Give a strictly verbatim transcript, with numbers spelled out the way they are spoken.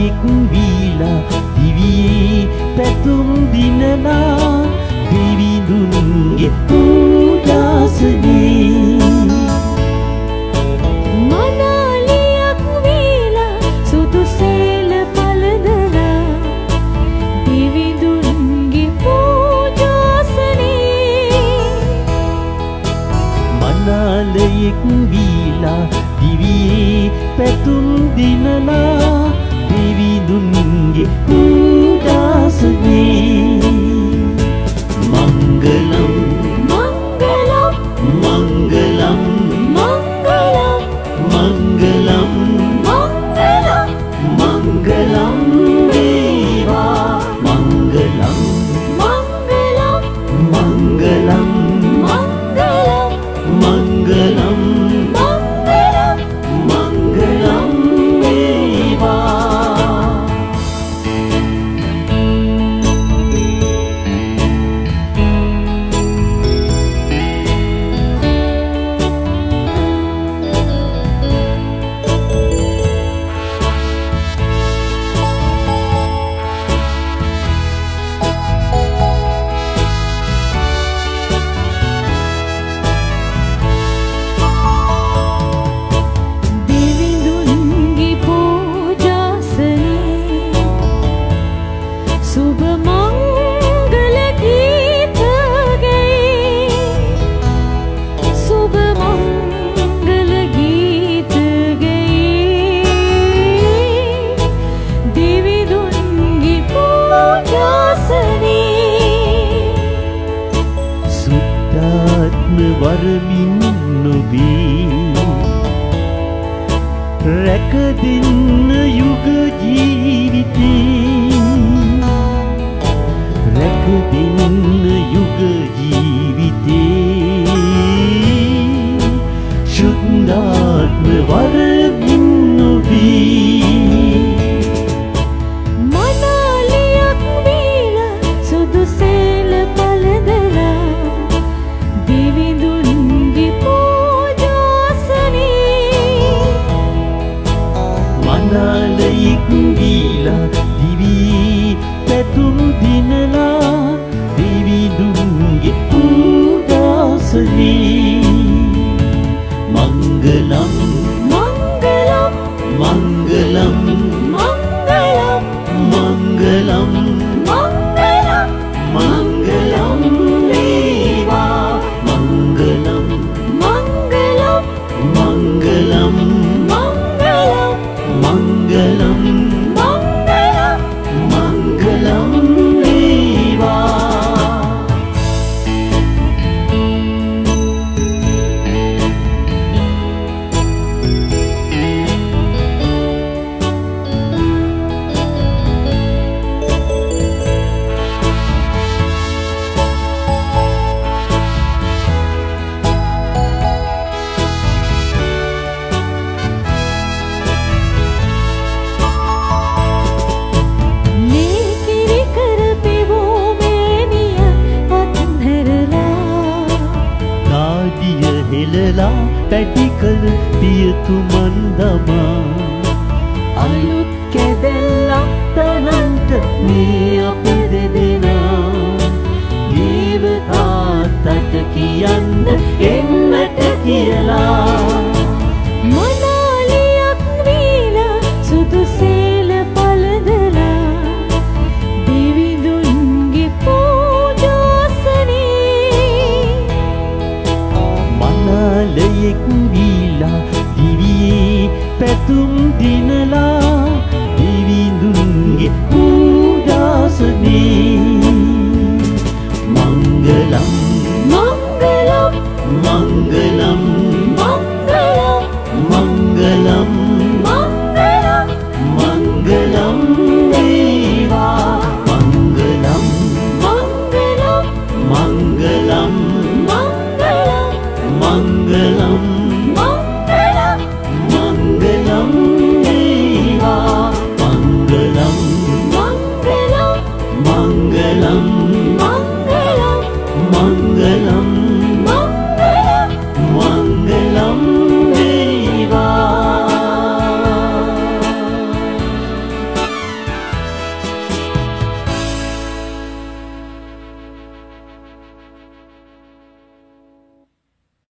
එක් වීලා දිවියේ පැතුම් දිනලා දෙවිඳුන්ගේ පූජාසනේ මනාලියක් වීලා සුදු සේල පළඳලා දෙවිඳුන්ගේ පූජාසනේ මනාලයෙක් වීලා දිවියේ පැතුම් දිනලා දෙවිඳුන්ගේ පූජාසනේ මංගලම් මංගලම් මංගලම් මංගලම් මංගලම් මංගලම් මංගලම් වේවා මංගලම් මංගලම් මංගලම් මංගලම් මංගලම් මංගලම් මංගලම් වේවා දෙවිඳුන්ගේ පූජාසනේ සුබ මංගල ගීත ගේ සුබ මංගල ගීත ගේ දෙවිඳුන්ගේ පූජාසනේ සුද්ධාත්ම වරමින් නොබී රැක දෙන්න යුග ජීවිතේ රැක දෙන්න යුග ජීවිතේ සුද්ධාත්ම වරමින් නොබී මනාලියක් වීලා සුදු සේල පළඳලා දෙවිඳුන්ගේ පූජාසනේ මනාලයෙක් වීලා දිවියේ පැතුම් දිනලා දෙවිඳුන්ගේ පූජාසනේ මංගලම් මංගලම් මංගලම් මංගලම් මංගලම් මංගලම් මංගලම් වේවා මංගලම් මංගලම් මංගලම් මංගලම් මංගලම් මංගලම් මංගලම් වේවා මේකිරි කරපෙවෝ මේනිය අත්හැරලා කාඩිය හෙලලා පැටිකල පියතුමන් දමා